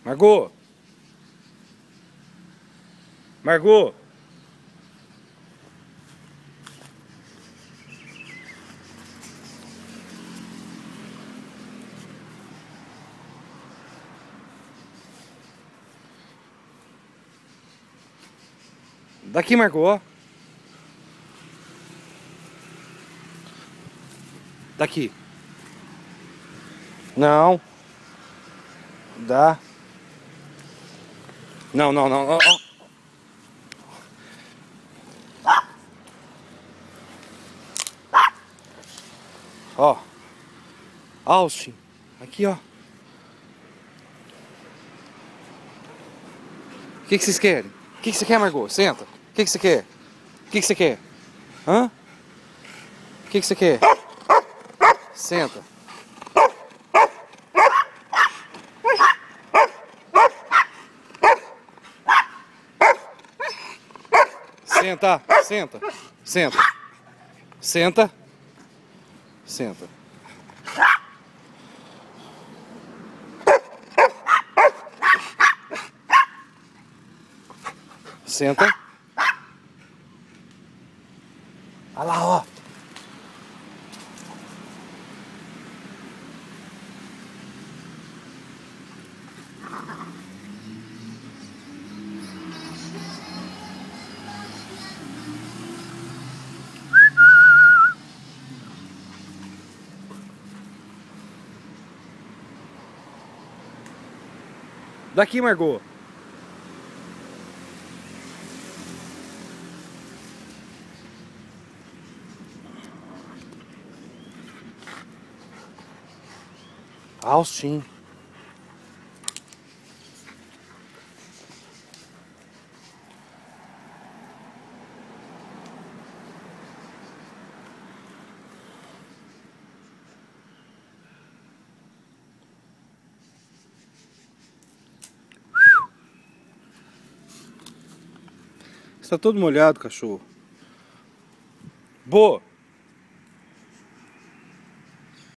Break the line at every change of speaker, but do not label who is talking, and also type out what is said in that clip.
Margot! Margot! Daqui, Margot. Daqui. Não. Dá. Não, não, não. Ó. Ó. Austin. Aqui, ó. O que vocês querem? O que você quer, Margot? Senta. O que você quer? O que você quer? Hã? O que você quer? Senta. Senta, senta, senta. Senta. Senta. Senta. Olha lá, ó. Daqui, Margot. Austin. Está todo molhado, cachorro. Boa.